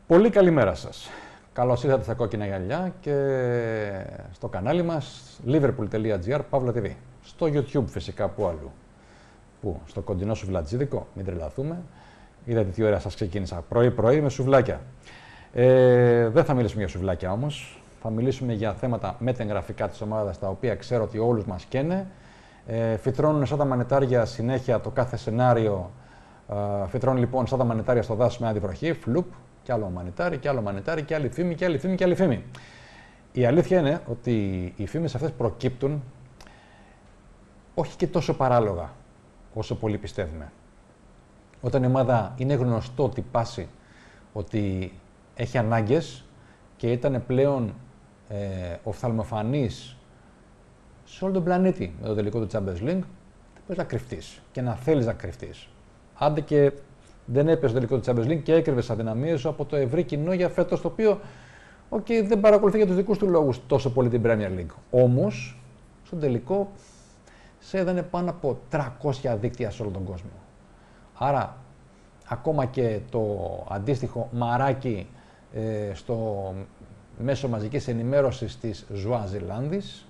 Πολύ καλημέρα σας. Καλώς ήρθατε στα Κόκκινα Γυαλιά και στο κανάλι μας liverpool.gr Pavla TV. Στο YouTube φυσικά, που αλλού. Πού, στο κοντινό σουβλατζίδικο, μην τρελαθούμε. Είδατε τι ώρα σας ξεκίνησα πρωί-πρωί με σουβλάκια. Δεν θα μιλήσουμε για σουβλάκια όμως. Θα μιλήσουμε για θέματα μετεγγραφικά της ομάδας, τα οποία ξέρω ότι όλους μας καίνε. Φυτρώνουν σαν τα μανετάρια συνέχεια το κάθε σενάριο. Φυτρώνουν λοιπόν σαν τα μανετάρια στο δάσος με αντιβροχή, φλουπ, κι άλλο μανετάρι, κι άλλο μανετάρι, κι άλλη φήμη, κι άλλη φήμη, κι άλλη φήμη. Η αλήθεια είναι ότι οι φήμες αυτές προκύπτουν όχι και τόσο παράλογα όσο πολλοί πιστεύουμε. Όταν η ομάδα είναι γνωστό ότι πάσει, ότι έχει ανάγκες και ήταν πλέον οφθαλμοφανής σε όλο τον πλανήτη με το τελικό του Champions League, δεν μπορείς να κρυφτείς και να θέλεις να κρυφτείς. Άντε και δεν έπαιζε το τελικό του Champions League και έκρυβες αδυναμίες σου από το ευρύ κοινό για φέτος, το οποίο δεν παρακολουθεί για τους δικούς του λόγους τόσο πολύ την Premier League. Όμως, στον τελικό σε έδανε πάνω από 300 δίκτυα σε όλο τον κόσμο. Άρα, ακόμα και το αντίστοιχο μαράκι στο μέσο μαζικής ενημέρωσης της Ζουαζιλάνδης,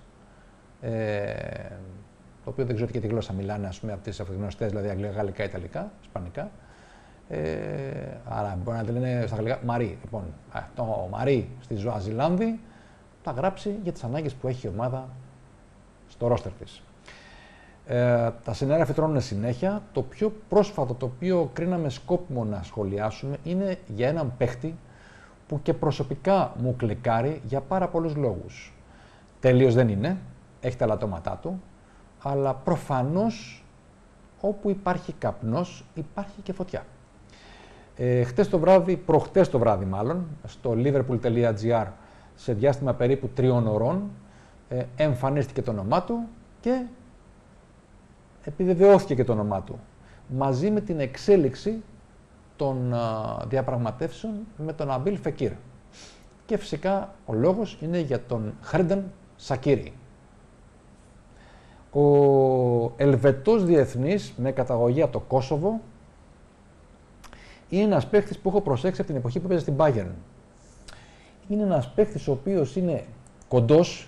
το οποίο δεν ξέρω και τι γλώσσα μιλάνε, ας πούμε, από τις αυτογνωστές, δηλαδή αγγλικά, γαλλικά, ιταλικά, ισπανικά. Άρα μπορεί να τη λένε στα γαλλικά Μαρί. Λοιπόν, το Μαρί στη Ζουαζιλάνδη θα γράψει για τις ανάγκες που έχει η ομάδα στο ρόστερ της. Τα σενάρια φυτρώνουν συνέχεια. Το πιο πρόσφατο, το οποίο κρίναμε σκόπιμο να σχολιάσουμε, είναι για έναν παίχτη που και προσωπικά μου κλικάρει για πάρα πολλούς λόγους. Τέλειος δεν είναι, έχει τα λατώματά του, αλλά προφανώς όπου υπάρχει καπνός υπάρχει και φωτιά. Χτες το βράδυ, προχτές το βράδυ μάλλον, στο liverpool.gr, σε διάστημα περίπου 3 ωρών, εμφανίστηκε το όνομά του και επιβεβαιώθηκε και το όνομά του, μαζί με την εξέλιξη των διαπραγματεύσεων με τον Αμπίλ Φεκίρ. Και φυσικά ο λόγος είναι για τον Χέρνταν Σακίρι. Ο Ελβετός διεθνής με καταγωγή από το Κόσοβο είναι ένας παίχτης που έχω προσέξει από την εποχή που παίζει στην Bayern. Είναι ένας παίχτης ο οποίος είναι κοντός,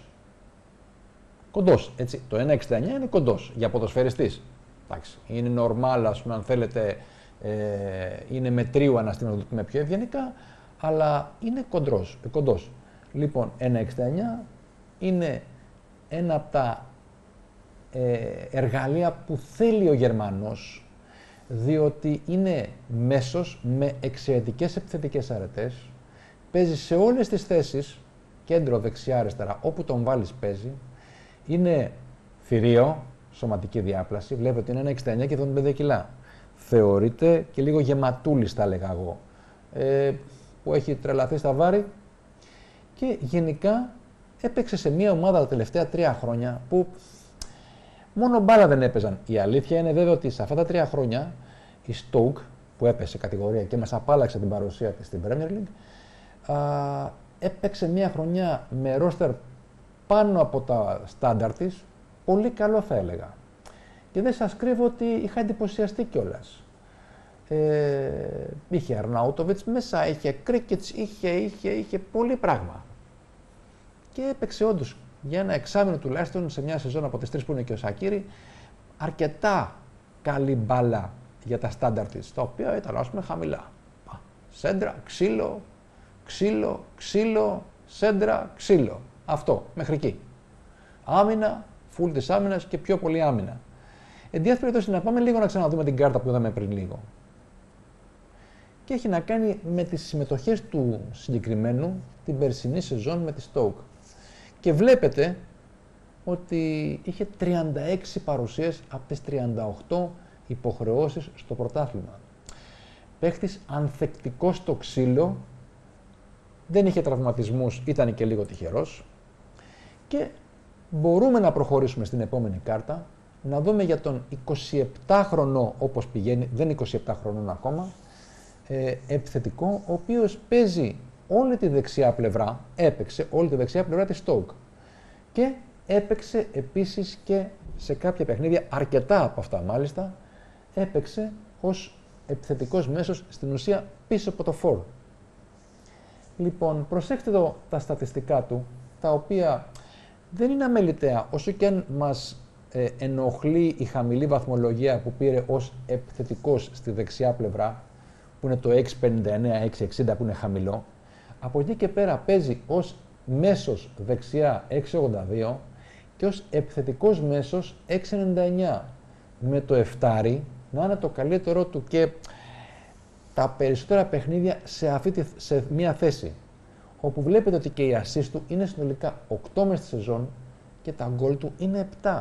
έτσι, το 1,69 είναι κοντός για ποδοσφαιριστής. Εντάξει, είναι normal, ας πούμε, αν θέλετε, είναι μετρίου αναστήμα, να το πούμε πιο ευγενικά, αλλά είναι κοντός. Λοιπόν, 1,69 είναι ένα από τα εργαλεία που θέλει ο Γερμανός, διότι είναι μέσος με εξαιρετικές επιθετικές αρετές, παίζει σε όλες τις θέσεις, κέντρο, δεξιά, αριστερά, όπου τον βάλεις παίζει, είναι θηρίο, σωματική διάπλαση, βλέπετε ότι είναι 1,69 και 75 κιλά. Θεωρείται και λίγο γεματούλης, θα έλεγα εγώ, που έχει τρελαθεί στα βάρη και γενικά έπαιξε σε μια ομάδα τα τελευταία 3 χρόνια που μόνο μπάλα δεν έπαιζαν. Η αλήθεια είναι βέβαια ότι σε αυτά τα 3 χρόνια η Stoke, που έπεσε κατηγορία και μας απάλλαξε την παρουσία της στην Premier League, έπαιξε μια χρονιά με ρόστερ πάνω από τα στάνταρ της, πολύ καλό θα έλεγα. Και δεν σας κρύβω ότι είχα εντυπωσιαστεί κιόλας. Είχε Αρνάουτοβιτς μέσα, είχε Κρίκετς, είχε πολύ πράγμα. Και έπαιξε όντως για ένα εξάμηνο τουλάχιστον σε μια σεζόν από τις 3 που είναι και ο Σακίρι, αρκετά καλή μπάλα για τα στάνταρ της, τα οποία ήταν, ας πούμε, χαμηλά. Σέντρα, ξύλο, σέντρα, ξύλο. Αυτό, μέχρι εκεί. Άμυνα, φουλ της άμυνας και πιο πολύ άμυνα. Εν τη περιπτώσει, να πάμε λίγο να ξαναδούμε την κάρτα που είδαμε πριν λίγο. Και έχει να κάνει με τις συμμετοχές του συγκεκριμένου την περσινή σεζόν με τη Stoke. Και βλέπετε ότι είχε 36 παρουσίες από τις 38 υποχρεώσεις στο πρωτάθλημα. Παίχτης ανθεκτικός στο ξύλο, δεν είχε τραυματισμούς, ήταν και λίγο τυχερός. Και μπορούμε να προχωρήσουμε στην επόμενη κάρτα, να δούμε για τον 27χρονο, όπως πηγαίνει, δεν είναι 27 χρονών ακόμα, επιθετικό, ο οποίος παίζει όλη τη δεξιά πλευρά, έπαιξε όλη τη δεξιά πλευρά της Stoke και έπαιξε επίσης και σε κάποια παιχνίδια, αρκετά από αυτά μάλιστα, έπαιξε ως επιθετικός μέσος στην ουσία πίσω από το 4. Λοιπόν, προσέξτε εδώ τα στατιστικά του, τα οποία δεν είναι αμεληταία, όσο και αν μας ενοχλεί η χαμηλή βαθμολογία που πήρε ως επιθετικός στη δεξιά πλευρά, που είναι το 6,59-6,60 που είναι χαμηλό. Από εκεί και πέρα παίζει ως μέσος δεξιά 6,82 και ως επιθετικός μέσος 6,99. Με το εφτάρι να είναι το καλύτερό του και τα περισσότερα παιχνίδια σε μία θέση. Όπου βλέπετε ότι και οι assist του είναι συνολικά 8 μες στη σεζόν και τα γκολ του είναι 7.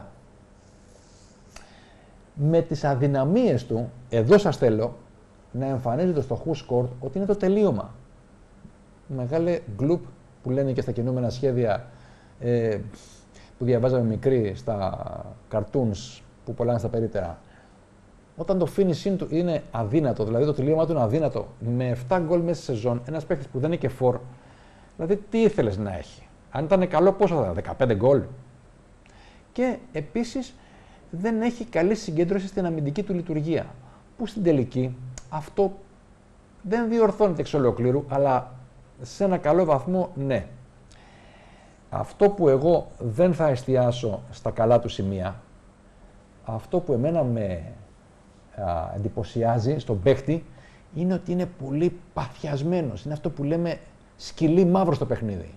Με τις αδυναμίες του, εδώ σας θέλω να εμφανίζεται στο Who Scored ότι είναι το τελείωμα. Μεγάλε γκλουπ που λένε και στα κινούμενα σχέδια που διαβάζαμε μικροί στα cartoons που πουλάνε στα περίπτερα. Όταν το finishing του είναι αδύνατο, δηλαδή το τελείωμά του είναι αδύνατο, με 7 γκολ μέσα στη σεζόν, ένας παίκτης που δεν είναι και φορ, δηλαδή τι ήθελες να έχει. Αν ήταν καλό, πόσο θα ήταν, 15 γκολ. Και επίσης δεν έχει καλή συγκέντρωση στην αμυντική του λειτουργία. Που στην τελική αυτό δεν διορθώνεται εξ ολοκλήρου, αλλά σε ένα καλό βαθμό ναι. Αυτό που εγώ δεν θα εστιάσω στα καλά του σημεία, αυτό που εμένα με εντυπωσιάζει στον παίχτη, είναι ότι είναι πολύ παθιασμένος. Είναι αυτό που λέμε σκυλί μαύρο στο παιχνίδι.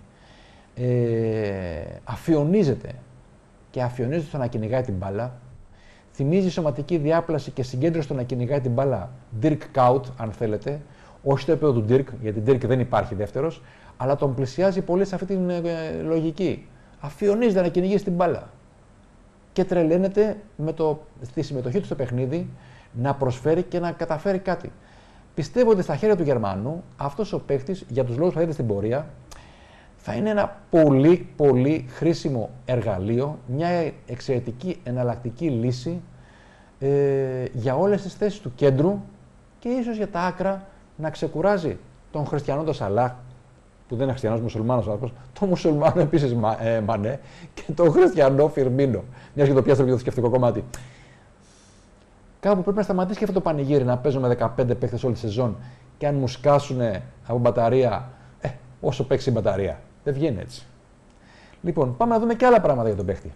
Αφιονίζεται και αφιονίζεται στο να κυνηγάει την μπάλα. Θυμίζει σωματική διάπλαση και συγκέντρωση στο να κυνηγάει την μπάλα Dirk Kuyt, αν θέλετε. Όχι στο επίπεδο του Dirk, γιατί Dirk δεν υπάρχει δεύτερος, αλλά τον πλησιάζει πολύ σε αυτή την λογική. Αφιονίζεται να κυνηγήσει την μπάλα. Και τρελαίνεται στη συμμετοχή του στο παιχνίδι να προσφέρει και να καταφέρει κάτι. Πιστεύω ότι στα χέρια του Γερμανού αυτός ο παίκτης, για τους λόγους που θα δείτε στην πορεία, θα είναι ένα πολύ πολύ χρήσιμο εργαλείο, μια εξαιρετική εναλλακτική λύση για όλες τις θέσεις του κέντρου και ίσως για τα άκρα να ξεκουράζει τον Χριστιανό τον Σαλάχ, που δεν είναι Χριστιανός, μουσουλμάνος άνθρωπος, τον μουσουλμάνο επίσης Μανέ και τον Χριστιανό Φιρμίνο. Μιας και το πιάσαμε για το σκεφτικό κομμάτι. Κάπου πρέπει να σταματήσει και αυτό το πανηγύρι να παίζουμε 15 παίκτες όλη τη σεζόν και αν μου σκάσουν από μπαταρία, όσο παίξει η μπαταρία. Δεν βγαίνει έτσι. Λοιπόν, πάμε να δούμε και άλλα πράγματα για τον παίκτη.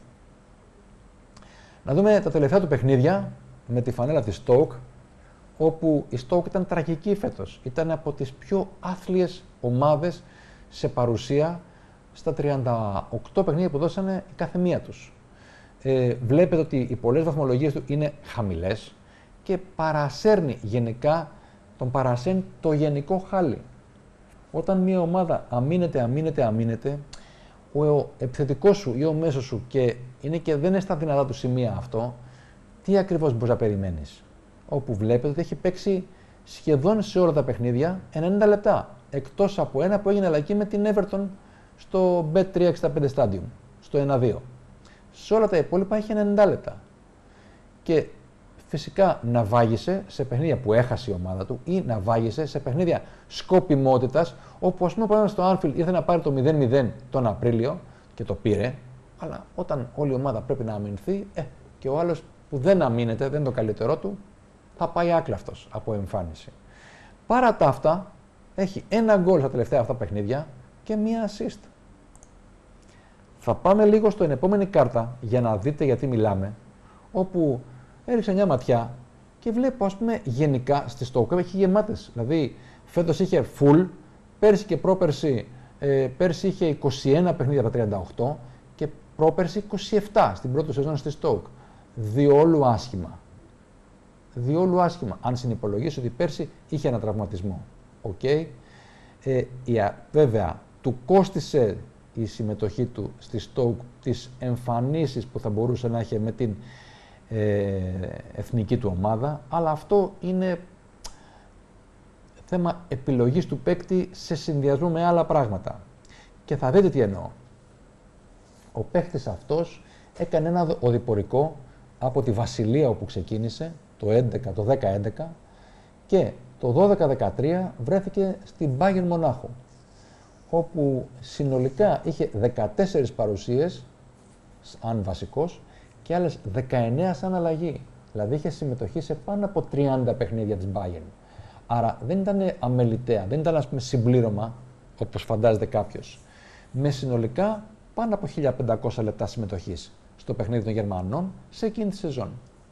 Να δούμε τα τελευταία του παιχνίδια με τη φανέλα της Stoke, όπου η Stoke ήταν τραγική φέτος. Ήταν από τις πιο άθλιες ομάδες σε παρουσία στα 38 παιχνίδια που δώσανε η κάθε μία τους. Βλέπετε ότι οι πολλές βαθμολογίες του είναι χαμηλές και παρασέρνει γενικά, τον παρασέρνει το γενικό χάλι. Όταν μια ομάδα αμήνεται, ο επιθετικός σου ή ο μέσος σου και δεν είναι στα δυνατά του σημεία αυτό, τι ακριβώς μπορείς να περιμένεις. Όπου βλέπετε ότι έχει παίξει σχεδόν σε όλα τα παιχνίδια 90 λεπτά. Εκτός από ένα που έγινε αλλαγή με την Everton στο Bet365 Stadium, στο 1-2. Σε όλα τα υπόλοιπα έχει 90 λεπτά. Και φυσικά ναυάγησε σε παιχνίδια που έχασε η ομάδα του ή ναυάγησε σε παιχνίδια σκοπιμότητας, όπου ας πούμε πάμε στο Anfield ήρθε να πάρει το 0-0 τον Απρίλιο και το πήρε, αλλά όταν όλη η ομάδα πρέπει να αμυνθεί, και ο άλλος που δεν αμήνεται, δεν είναι το καλύτερό του, θα πάει άκλαυτος από εμφάνιση. Παρά τα αυτά, έχει ένα γκολ στα τελευταία αυτά παιχνίδια και μία assist. Θα πάμε λίγο στην επόμενη κάρτα για να δείτε γιατί μιλάμε, όπου έριξα μια ματιά και βλέπω, ας πούμε, γενικά στη Stoke έχει γεμάτες. Δηλαδή, φέτος είχε full, πέρσι και πρόπερσι, πέρσι είχε 21 παιχνίδια από τα 38 και πρόπερσι 27 στην πρώτη σεζόν στη Stoke. Διόλου άσχημα. Διόλου άσχημα, αν συνυπολογίσω ότι πέρσι είχε ένα τραυματισμό. Okay. Βέβαια, του κόστισε η συμμετοχή του στη Stoke τις εμφανίσεις που θα μπορούσε να έχει με την εθνική του ομάδα, αλλά αυτό είναι θέμα επιλογής του παίκτη σε συνδυασμό με άλλα πράγματα. Και θα δείτε τι εννοώ. Ο παίκτης αυτός έκανε ένα οδηπορικό από τη Βασιλεία όπου ξεκίνησε το 10-11 και το 12-13 βρέθηκε στην Bayern Μονάχου, όπου συνολικά είχε 14 παρουσίες αν βασικός και άλλες 19 σαν αλλαγή. Δηλαδή είχε συμμετοχή σε πάνω από 30 παιχνίδια της Bayern. Άρα δεν ήταν αμεληταία, δεν ήταν, ας πούμε, συμπλήρωμα όπως φαντάζεται κάποιος, με συνολικά πάνω από 1500 λεπτά συμμετοχής στο παιχνίδι των Γερμανών σε εκείνη τη σεζόν.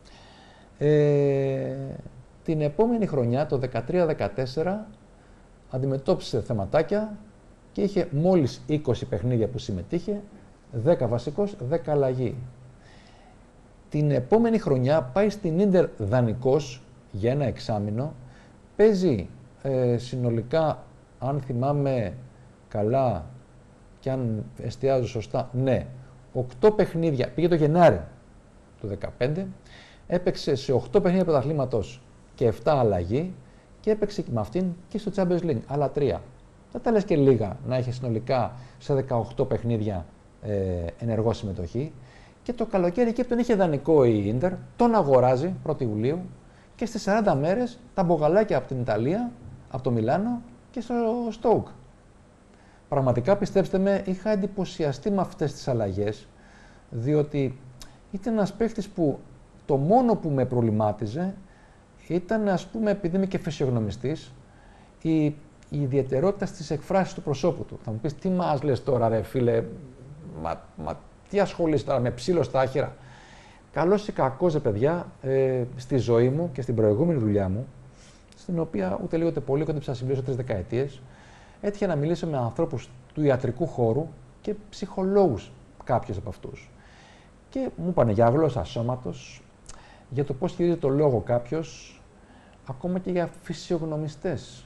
Την επόμενη χρονιά, το 13-14, αντιμετώπισε θεματάκια και είχε μόλις 20 παιχνίδια που συμμετείχε, 10 βασικός, 10 αλλαγή. Την επόμενη χρονιά πάει στην Ίντερ δανεικός για ένα εξάμηνο, παίζει συνολικά, αν θυμάμαι καλά και αν εστιάζω σωστά, ναι, 8 παιχνίδια, πήγε το Γενάρη του 2015, έπαιξε σε 8 παιχνίδια πρωταθλήματος και 7 αλλαγή και έπαιξε με αυτήν και στο Champions League, άλλα 3. Δεν τα λες και λίγα να έχει συνολικά σε 18 παιχνίδια ενεργό συμμετοχή. Και το καλοκαίρι εκεί που τον είχε δανεικό η Ίντερ, τον αγοράζει 1η Ιουλίου και στις 40 μέρες τα μπογαλάκια από την Ιταλία, από το Μιλάνο και στο Στόουκ. Πραγματικά, πιστέψτε με, είχα εντυπωσιαστεί με αυτές τις αλλαγές, διότι ήταν ένας παίχτης που το μόνο που με προβλημάτιζε ήταν, ας πούμε, επειδή είμαι και φυσιογνωμιστής, η ιδιαιτερότητα στις εκφράσεις του προσώπου του. Θα μου πεις, τι μας λες τώρα, ρε φίλε, τι ασχολείσαι τώρα με ψήλο στα άχυρα. Καλός ή κακός, ρε παιδιά, στη ζωή μου και στην προηγούμενη δουλειά μου, στην οποία ούτε λίγο ούτε πολύ κόντεψα να συμπληρώσω 3 δεκαετίες, έτυχε να μιλήσω με ανθρώπους του ιατρικού χώρου και ψυχολόγους, κάποιους από αυτούς. Και μου είπανε για γλώσσα σώματος, για το πώς χειρίζεται το λόγο κάποιος, ακόμα και για φυσιογνωμιστές.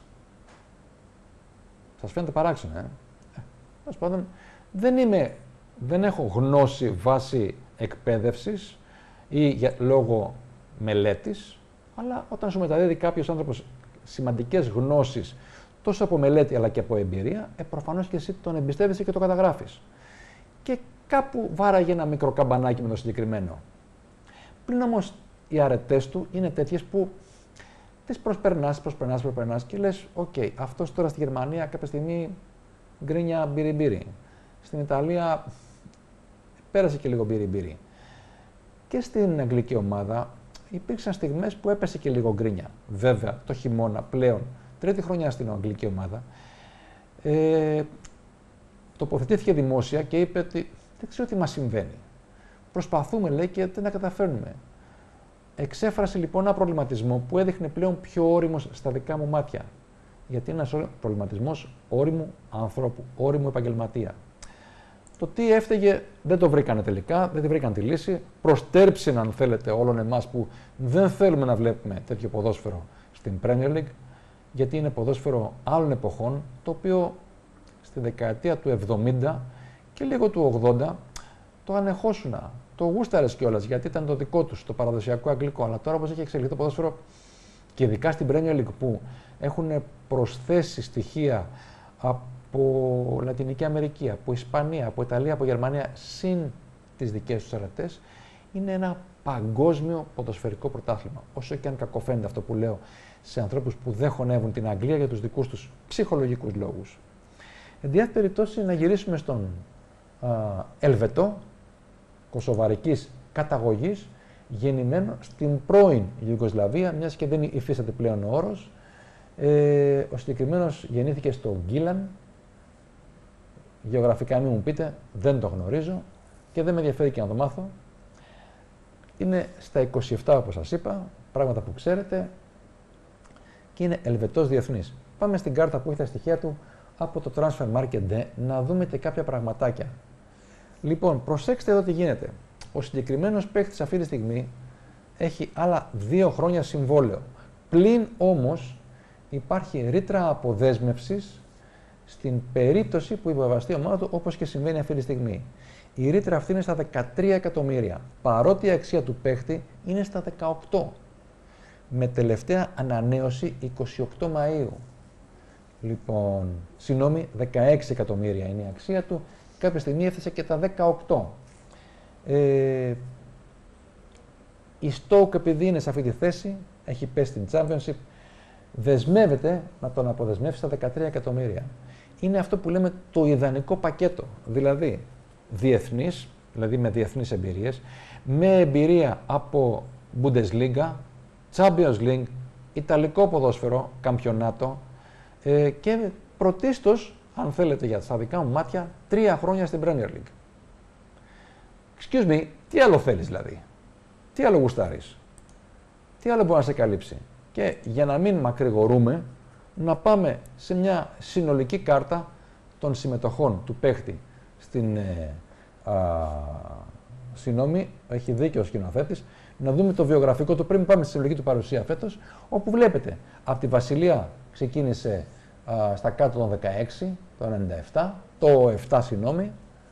Σας φαίνεται παράξενο, Τέλος πάντων, δεν έχω γνώση βάσει εκπαίδευσης ή λόγω μελέτης, αλλά όταν σου μεταδίδει κάποιος άνθρωπος σημαντικές γνώσεις, τόσο από μελέτη αλλά και από εμπειρία, προφανώς και εσύ τον εμπιστεύεσαι και το καταγράφεις. Και κάπου βάραγε ένα μικρό καμπανάκι με το συγκεκριμένο. Πλην όμως οι αρετές του είναι τέτοιες που τις προσπερνάς και λες, οκ, αυτός τώρα στη Γερμανία κάποια στιγμή γκρίνια μπύρι-μπύρι. Στην Ιταλία πέρασε και λίγο μπύρι-μπύρι. Και στην αγγλική ομάδα υπήρξαν στιγμές που έπεσε και λίγο γκρίνια. Βέβαια, το χειμώνα πλέον, τρίτη χρονιά στην αγγλική ομάδα, τοποθετήθηκε δημόσια και είπε ότι δεν ξέρω τι μας συμβαίνει. Προσπαθούμε, λέει, και δεν τα καταφέρνουμε. Εξέφρασε λοιπόν ένα προβληματισμό που έδειχνε πλέον πιο ώριμος στα δικά μου μάτια. Γιατί είναι ένας προβληματισμός ώριμου ανθρώπου, ώριμου επαγγελματία. Το τι έφταιγε δεν το βρήκανε τελικά, δεν τη βρήκαν τη λύση. Προστέρψαν, αν θέλετε, όλων εμάς που δεν θέλουμε να βλέπουμε τέτοιο ποδόσφαιρο στην Premier League, γιατί είναι ποδόσφαιρο άλλων εποχών, το οποίο στη δεκαετία του 70 και λίγο του 80 το ανεχόσουνα. Το γούσταρες κιόλας, γιατί ήταν το δικό τους, το παραδοσιακό αγγλικό. Αλλά τώρα, όπως έχει εξελιχθεί το ποδόσφαιρο, και ειδικά στην Premier League που έχουν προσθέσει στοιχεία από Λατινική Αμερική, από Ισπανία, από Ιταλία, από Γερμανία, συν τις δικές τους αρετές, είναι ένα παγκόσμιο ποδοσφαιρικό πρωτάθλημα. Όσο και αν κακοφαίνεται αυτό που λέω σε ανθρώπους που δεν χωνεύουν την Αγγλία για τους δικούς τους ψυχολογικούς λόγους. Εν τη περιπτώσει, να γυρίσουμε στον Ελβετό, κωσοβαρικής καταγωγής, γεννημένο στην πρώην Ιουγκοσλαβία, μιας και δεν υφίσταται πλέον ο όρος. Ο συγκεκριμένος γεννήθηκε στο Γκίλαν. Γεωγραφικά μην μου πείτε, δεν το γνωρίζω και δεν με ενδιαφέρει και να το μάθω. Είναι στα 27, όπως σας είπα, πράγματα που ξέρετε, και είναι Ελβετός διεθνής. Πάμε στην κάρτα που έχει τα στοιχεία του από το Transfer Market Day να δούμε και κάποια πραγματάκια. Λοιπόν, προσέξτε εδώ τι γίνεται. Ο συγκεκριμένος παίκτης αυτή τη στιγμή έχει άλλα 2 χρόνια συμβόλαιο. Πλην όμως υπάρχει ρήτρα αποδέσμευσης στην περίπτωση που υποβαστεί η ομάδα του, όπως και συμβαίνει αυτή τη στιγμή. Η ρήτρα αυτή είναι στα 13 εκατομμύρια, παρότι η αξία του παίχτη είναι στα 18. Με τελευταία ανανέωση 28 Μαΐου. Λοιπόν, συγγνώμη, 16 εκατομμύρια είναι η αξία του, κάποια στιγμή έφτασε και τα 18. Η Stoke, επειδή είναι σε αυτή τη θέση, έχει πέσει στην Championship, δεσμεύεται να τον αποδεσμεύσει στα 13 εκατομμύρια. Είναι αυτό που λέμε το ιδανικό πακέτο, δηλαδή διεθνής, δηλαδή με διεθνείς εμπειρίες, με εμπειρία από Bundesliga, Champions League, Ιταλικό ποδόσφαιρο, καμπιονάτο και πρωτίστως αν θέλετε για τα δικά μου μάτια, 3 χρόνια στην Premier League. Excuse me, τι άλλο θέλεις δηλαδή? Τι άλλο γουστάρεις? Τι άλλο μπορεί να σε καλύψει? Και για να μην μακρηγορούμε, να πάμε σε μια συνολική κάρτα των συμμετοχών του παίχτη στην... Συγγνώμη, έχει δίκιο ο σκηνοθέτης, να δούμε το βιογραφικό του πριν πάμε στη συλλογική του παρουσία φέτος, όπου βλέπετε, από τη Βασιλεία ξεκίνησε στα κάτω των 16, το 97, το 7 συγγνώμη,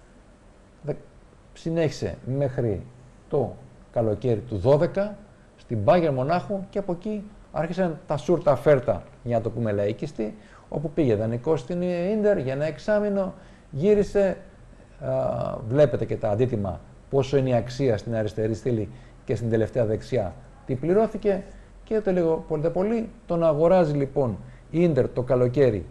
συνέχισε μέχρι το καλοκαίρι του 12 στην Bayern Μονάχου και από εκεί άρχισαν τα σούρτα φέρτα, για να το πούμε λαϊκιστή, όπου πήγε δανεικός στην Ίντερ για ένα εξάμηνο, γύρισε, βλέπετε και τα αντίτιμα πόσο είναι η αξία στην αριστερή στήλη και στην τελευταία δεξιά τι πληρώθηκε και το λίγο πολύ τον αγοράζει λοιπόν η Ίντερ το καλοκαίρι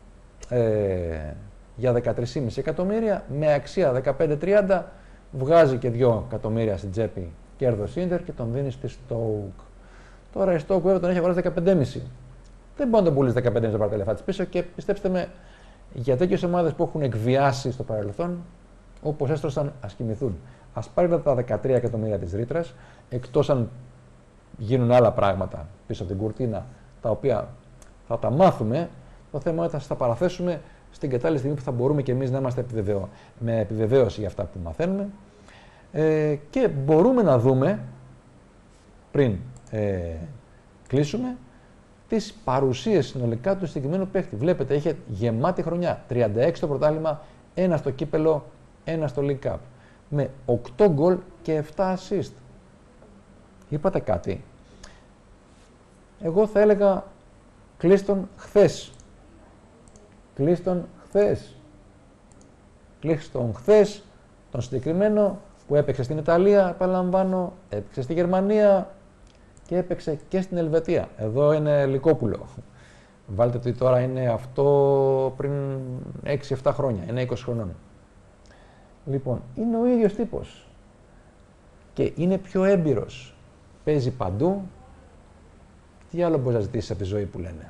για 13,5 εκατομμύρια με αξία 15-30, βγάζει και 2 εκατομμύρια στην τσέπη κέρδος Ίντερ και τον δίνει στη Stoke. Τώρα η Stoke βέβαια τον έχει αγοράσει 15,5. Δεν μπορεί να τον πουλήσει 15,5 να πάρει τα λεφτά της πίσω και πιστέψτε με, για τέτοιες ομάδες που έχουν εκβιάσει στο παρελθόν, όπως έστρωσαν, ας κοιμηθούν. Ας πάρει τα 13 εκατομμύρια της ρήτρας, εκτός αν γίνουν άλλα πράγματα πίσω από την κουρτίνα, τα οποία θα τα μάθουμε, το θέμα είναι ότι θα σας τα παραθέσουμε στην κατάλληλη στιγμή που θα μπορούμε και εμείς να είμαστε με επιβεβαίωση για αυτά που μαθαίνουμε. Και μπορούμε να δούμε, πριν κλείσουμε, τις παρουσίες συνολικά του συγκεκριμένου παίχτη. Βλέπετε, είχε γεμάτη χρονιά, 36 στο πρωτάθλημα, 1 στο κύπελο, 1 στο League Cup, με 8 γκολ και 7 assist. Είπατε κάτι? Εγώ θα έλεγα κλείστον χθες. Κλείστον χθες. Κλείστον χθες, τον συγκεκριμένο που έπαιξε στην Ιταλία, επαναλαμβάνω, έπαιξε στη Γερμανία και έπαιξε και στην Ελβετία. Εδώ είναι Λυκόπουλο. Βάλτε ότι τώρα είναι αυτό πριν 6-7 χρόνια, είναι 20 χρονών. Λοιπόν, είναι ο ίδιος τύπος και είναι πιο έμπειρος. Παίζει παντού. Τι άλλο μπορείς να ζητήσεις από τη ζωή που λένε.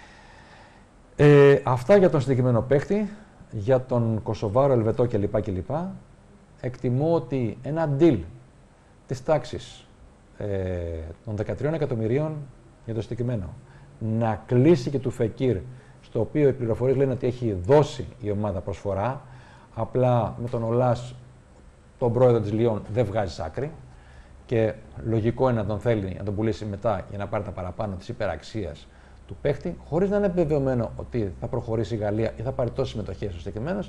Αυτά για τον συγκεκριμένο παίκτη, για τον Κωσοβάρο, Ελβετό κλπ. Εκτιμώ ότι ένα deal της τάξης των 13 εκατομμυρίων για το συγκεκριμένο να κλείσει και του Φεκίρ, στο οποίο οι πληροφορίες λένε ότι έχει δώσει η ομάδα προσφορά, απλά με τον Ολάς, τον πρόεδρο της Λιόν, δεν βγάζει άκρη και λογικό είναι να τον θέλει να τον πουλήσει μετά για να πάρει τα παραπάνω της υπεραξίας του παίχτη, χωρίς να είναι επιβεβαιωμένο ότι θα προχωρήσει η Γαλλία ή θα πάρει τόσες συμμετοχές ο συγκεκριμένος.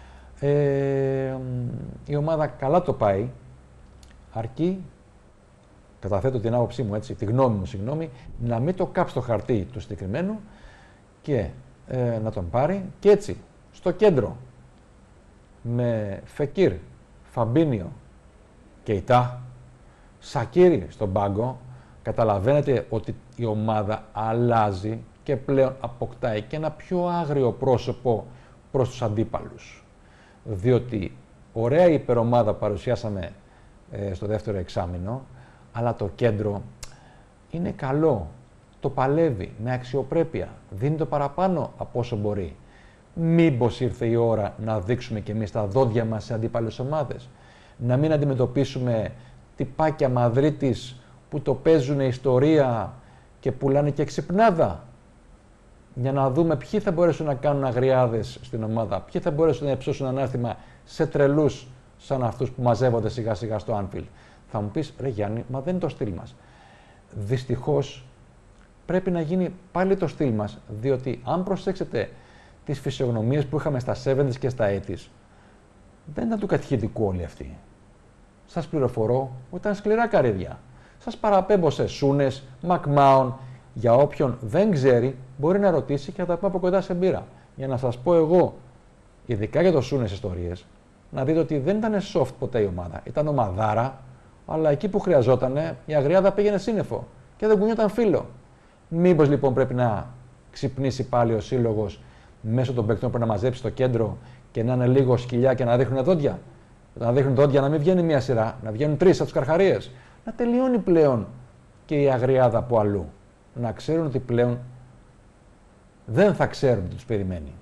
Η ομάδα καλά το πάει, αρκεί, καταθέτω την άποψή μου έτσι, τη γνώμη μου, συγγνώμη, να μην το κάψει στο χαρτί του συγκεκριμένου και να τον πάρει και έτσι, στο κέντρο, με Φεκίρ, Φαμπίνιο, Κεϊτά, Σακίρι στον πάγκο, καταλαβαίνετε ότι η ομάδα αλλάζει και πλέον αποκτάει και ένα πιο άγριο πρόσωπο προς τους αντίπαλους. Διότι ωραία η υπερομάδα παρουσιάσαμε στο δεύτερο εξάμηνο, αλλά το κέντρο είναι καλό, το παλεύει με αξιοπρέπεια, δίνει το παραπάνω από όσο μπορεί. Μήπως ήρθε η ώρα να δείξουμε και εμείς τα δόντια μας σε αντίπαλες ομάδες, να μην αντιμετωπίσουμε τυπάκια Μαδρίτης που το παίζουν ιστορία και πουλάνε και ξυπνάδα, για να δούμε ποιοι θα μπορέσουν να κάνουν αγριάδες στην ομάδα, ποιοι θα μπορέσουν να υψώσουν ανάστημα σε τρελούς σαν αυτούς που μαζεύονται σιγά σιγά στο Anfield. Θα μου πεις, ρε Γιάννη, μα δεν είναι το στυλ μας. Δυστυχώς πρέπει να γίνει πάλι το στυλ μας, διότι αν προσέξετε τις φυσιογνωμίες που είχαμε στα 70s και στα 80s, δεν ήταν του κατηχητικού όλοι αυτοί. Σας πληροφορώ ότι ήταν σκληρά καρύδια. Σας παραπέμπω σε Σούνες, Μακμάουν. Για όποιον δεν ξέρει, μπορεί να ρωτήσει και θα τα πω από κοντά σε μπύρα. Για να σας πω εγώ, ειδικά για το Σούνες ιστορίες, να δείτε ότι δεν ήταν soft ποτέ η ομάδα. Ήταν ομαδάρα, αλλά εκεί που χρειαζόταν η αγριάδα πήγαινε σύννεφο και δεν κουνιόταν φύλλο. Μήπως λοιπόν πρέπει να ξυπνήσει πάλι ο σύλλογος μέσω των παικτών που να μαζέψει στο κέντρο και να είναι λίγο σκυλιά και να δείχνουν δόντια. Να δείχνουν δόντια, να μην βγαίνει μία σειρά, να βγαίνουν 3 από τους καρχαρίες. Να τελειώνει πλέον και η αγριάδα από αλλού. Να ξέρουν ότι πλέον δεν θα ξέρουν τι τους περιμένει.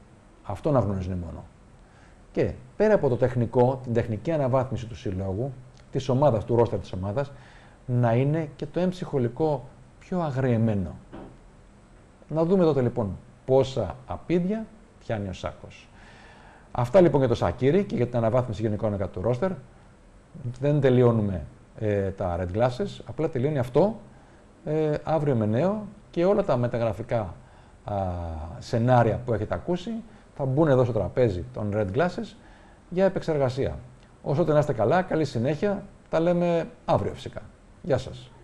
Αυτό να γνωρίζουν μόνο. Και πέρα από το τεχνικό, την τεχνική αναβάθμιση του συλλόγου, της ομάδας, του ρόστερ της ομάδας, να είναι και το εμψυχολικό πιο αγριεμένο. Να δούμε τότε λοιπόν πόσα απίδια πιάνει ο Σάκος. Αυτά λοιπόν για το Σακίρι και για την αναβάθμιση γενικών του ρόστερ. Δεν τελειώνουμε τα Red Glasses, απλά τελειώνει αυτό αύριο με νέο και όλα τα μεταγραφικά σενάρια που έχετε ακούσει θα μπουν εδώ στο τραπέζι των Red Glasses για επεξεργασία. Όσο να είστε καλά, καλή συνέχεια, τα λέμε αύριο φυσικά. Γεια σας.